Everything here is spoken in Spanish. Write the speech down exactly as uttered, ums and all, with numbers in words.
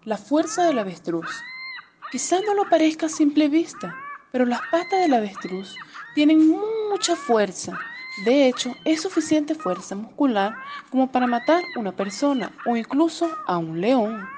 La fuerza del avestruz. Quizá no lo parezca a simple vista, pero las patas del avestruz tienen mucha fuerza. De hecho, es suficiente fuerza muscular como para matar una persona o incluso a un león.